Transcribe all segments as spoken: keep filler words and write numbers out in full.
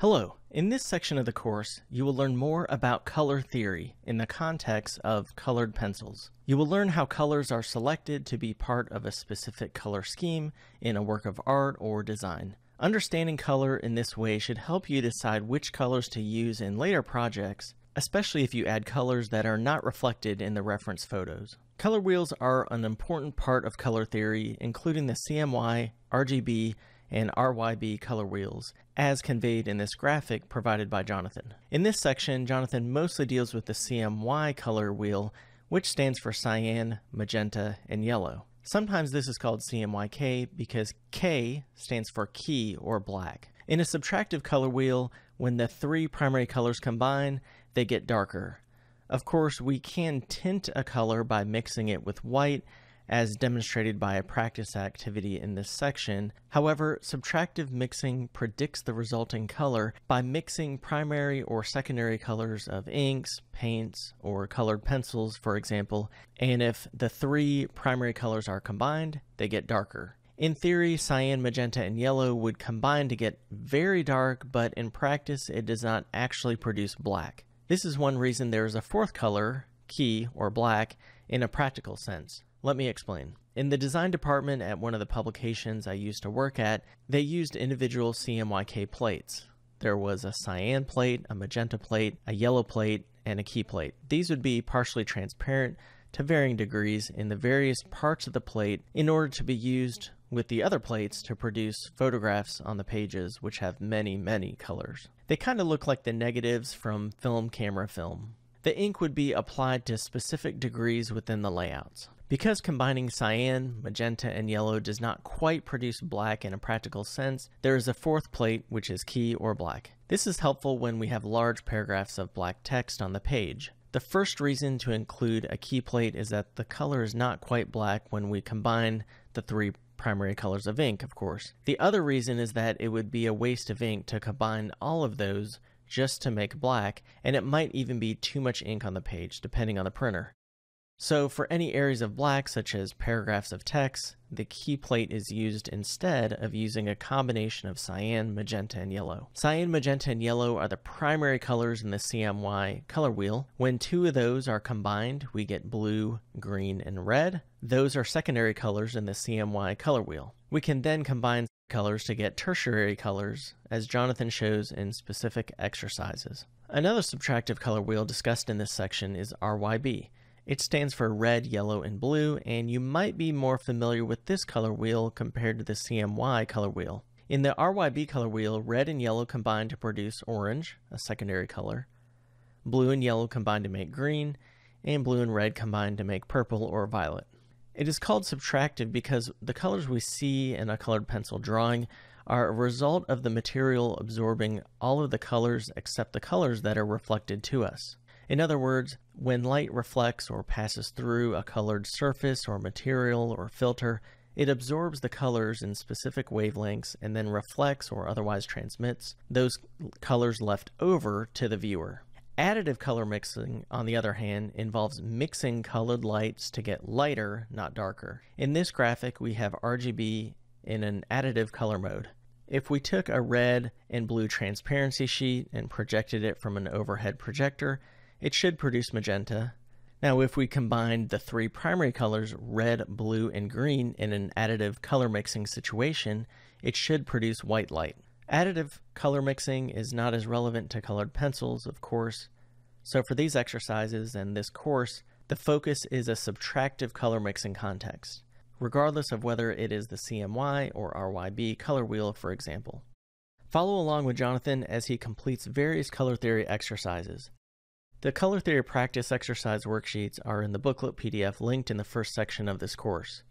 Hello, in this section of the course, you will learn more about color theory in the context of colored pencils. You will learn how colors are selected to be part of a specific color scheme in a work of art or design. Understanding color in this way should help you decide which colors to use in later projects, especially if you add colors that are not reflected in the reference photos. Color wheels are an important part of color theory, including the C M Y, R G B, and R Y B color wheels, as conveyed in this graphic provided by Jonathan. In this section, Jonathan mostly deals with the C M Y color wheel, which stands for cyan, magenta, and yellow. Sometimes this is called C M Y K because K stands for key or black. In a subtractive color wheel, when the three primary colors combine, they get darker. Of course, we can tint a color by mixing it with white, as demonstrated by a practice activity in this section. However, subtractive mixing predicts the resulting color by mixing primary or secondary colors of inks, paints, or colored pencils, for example, and if the three primary colors are combined, they get darker. In theory, cyan, magenta, and yellow would combine to get very dark, but in practice, it does not actually produce black. This is one reason there is a fourth color, key or black, in a practical sense. Let me explain. In the design department at one of the publications I used to work at, they used individual C M Y K plates. There was a cyan plate, a magenta plate, a yellow plate, and a key plate. These would be partially transparent to varying degrees in the various parts of the plate in order to be used with the other plates to produce photographs on the pages, which have many, many colors. They kind of look like the negatives from film camera film. The ink would be applied to specific degrees within the layouts. Because combining cyan, magenta, and yellow does not quite produce black in a practical sense, there is a fourth plate, which is key or black. This is helpful when we have large paragraphs of black text on the page. The first reason to include a key plate is that the color is not quite black when we combine the three primary colors of ink, of course. The other reason is that it would be a waste of ink to combine all of those just to make black, and it might even be too much ink on the page, depending on the printer. So for any areas of black, such as paragraphs of text, the key plate is used instead of using a combination of cyan, magenta, and yellow. Cyan, magenta, and yellow are the primary colors in the C M Y color wheel. When two of those are combined, we get blue, green, and red. Those are secondary colors in the C M Y color wheel. We can then combine colors to get tertiary colors, as Jonathan shows in specific exercises. Another subtractive color wheel discussed in this section is R Y B. It stands for red, yellow, and blue, and you might be more familiar with this color wheel compared to the C M Y color wheel. In the R Y B color wheel, red and yellow combine to produce orange, a secondary color. Blue and yellow combine to make green, and blue and red combine to make purple or violet. It is called subtractive because the colors we see in a colored pencil drawing are a result of the material absorbing all of the colors except the colors that are reflected to us. In other words, when light reflects or passes through a colored surface or material or filter, it absorbs the colors in specific wavelengths and then reflects or otherwise transmits those colors left over to the viewer. Additive color mixing, on the other hand, involves mixing colored lights to get lighter, not darker. In this graphic, we have R G B in an additive color mode. If we took a red and blue transparency sheet and projected it from an overhead projector, it should produce magenta. Now, if we combined the three primary colors, red, blue, and green, in an additive color mixing situation, it should produce white light. Additive color mixing is not as relevant to colored pencils, of course. So for these exercises and this course, the focus is a subtractive color mixing context, regardless of whether it is the C M Y or R Y B color wheel, for example. Follow along with Jonathan as he completes various color theory exercises. The color theory practice exercise worksheets are in the booklet P D F linked in the first section of this course.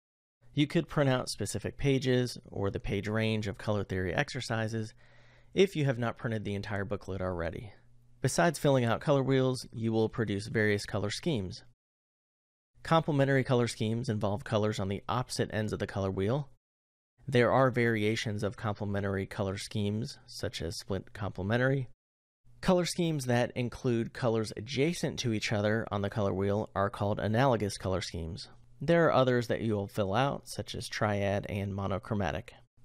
You could print out specific pages or the page range of color theory exercises if you have not printed the entire booklet already. Besides filling out color wheels, you will produce various color schemes. Complementary color schemes involve colors on the opposite ends of the color wheel. There are variations of complementary color schemes, such as split complementary. Color schemes that include colors adjacent to each other on the color wheel are called analogous color schemes. There are others that you will fill out, such as triad and monochromatic.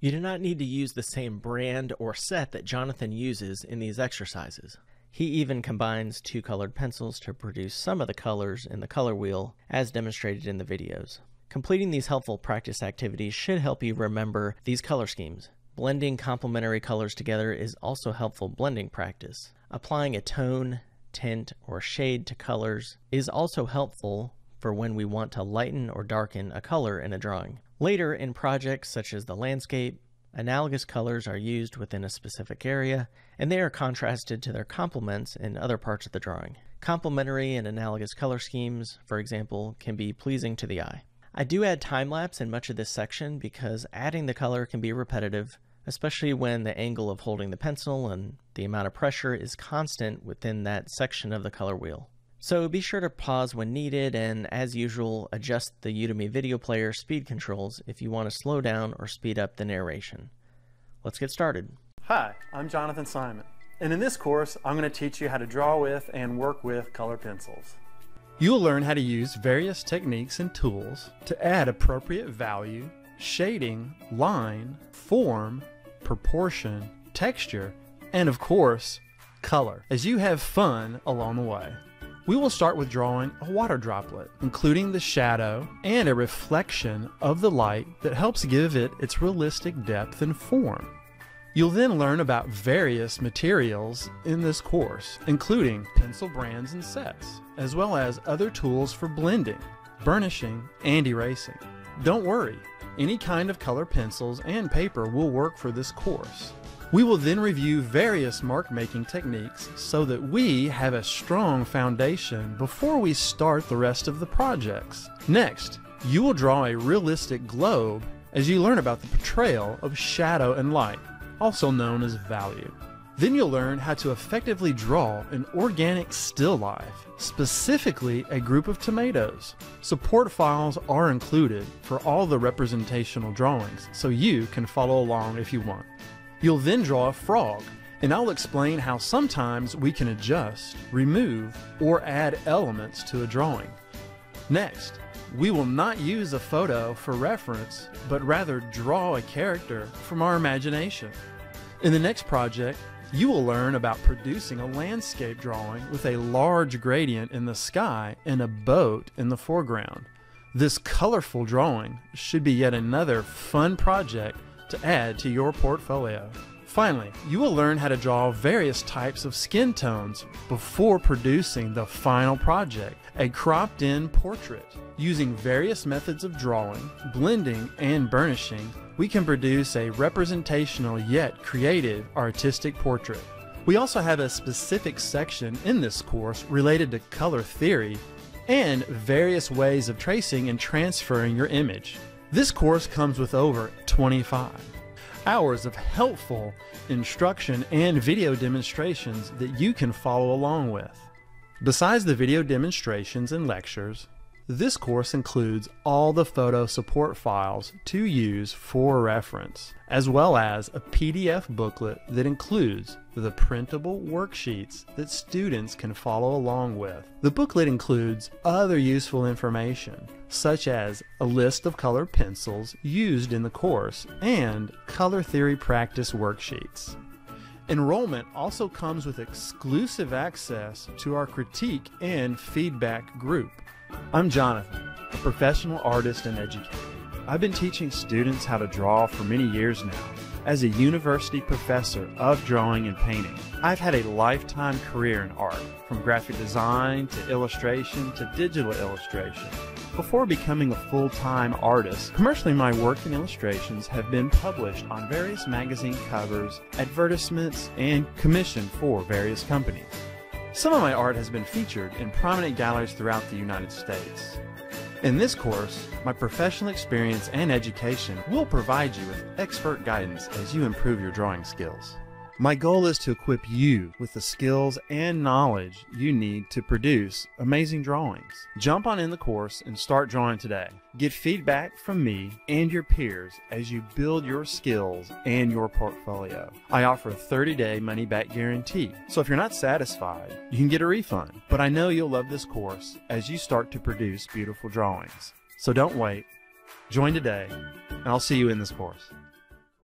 You do not need to use the same brand or set that Jonathan uses in these exercises. He even combines two colored pencils to produce some of the colors in the color wheel, as demonstrated in the videos. Completing these helpful practice activities should help you remember these color schemes. Blending complementary colors together is also helpful blending practice. Applying a tone, tint, or shade to colors is also helpful for when we want to lighten or darken a color in a drawing. Later, in projects such as the landscape, analogous colors are used within a specific area, and they are contrasted to their complements in other parts of the drawing. Complementary and analogous color schemes, for example, can be pleasing to the eye. I do add time-lapse in much of this section because adding the color can be repetitive, especially when the angle of holding the pencil and the amount of pressure is constant within that section of the color wheel. So be sure to pause when needed, and as usual, adjust the Udemy video player speed controls if you want to slow down or speed up the narration. Let's get started. Hi, I'm Jonathan Simon, and in this course, I'm going to teach you how to draw with and work with color pencils. You'll learn how to use various techniques and tools to add appropriate value, shading, line, form, proportion, texture, and of course, color, as you have fun along the way. We will start with drawing a water droplet, including the shadow and a reflection of the light that helps give it its realistic depth and form. You'll then learn about various materials in this course, including pencil brands and sets, as well as other tools for blending, burnishing, and erasing. Don't worry, any kind of color pencils and paper will work for this course. We will then review various mark making techniques so that we have a strong foundation before we start the rest of the projects. Next, you will draw a realistic globe as you learn about the portrayal of shadow and light, also known as value. Then you'll learn how to effectively draw an organic still life, specifically a group of tomatoes. Support files are included for all the representational drawings, so you can follow along if you want. You'll then draw a frog, and I'll explain how sometimes we can adjust, remove, or add elements to a drawing. Next, we will not use a photo for reference, but rather draw a character from our imagination. In the next project, you will learn about producing a landscape drawing with a large gradient in the sky and a boat in the foreground. This colorful drawing should be yet another fun project to add to your portfolio. Finally, you will learn how to draw various types of skin tones before producing the final project, a cropped-in portrait. Using various methods of drawing, blending, and burnishing, we can produce a representational yet creative artistic portrait. We also have a specific section in this course related to color theory and various ways of tracing and transferring your image. This course comes with over twenty-five hours of helpful instruction and video demonstrations that you can follow along with. Besides the video demonstrations and lectures, this course includes all the photo support files to use for reference, as well as a P D F booklet that includes the printable worksheets that students can follow along with. The booklet includes other useful information, such as a list of colored pencils used in the course and color theory practice worksheets. Enrollment also comes with exclusive access to our critique and feedback group. I'm Jonathan, a professional artist and educator. I've been teaching students how to draw for many years now. As a university professor of drawing and painting, I've had a lifetime career in art, from graphic design to illustration to digital illustration. Before becoming a full-time artist, commercially my work and illustrations have been published on various magazine covers, advertisements, and commissioned for various companies. Some of my art has been featured in prominent galleries throughout the United States. In this course, my professional experience and education will provide you with expert guidance as you improve your drawing skills. My goal is to equip you with the skills and knowledge you need to produce amazing drawings. Jump on in the course and start drawing today. Get feedback from me and your peers as you build your skills and your portfolio. I offer a thirty day money-back guarantee, so if you're not satisfied, you can get a refund. But I know you'll love this course as you start to produce beautiful drawings. So don't wait. Join today, and I'll see you in this course.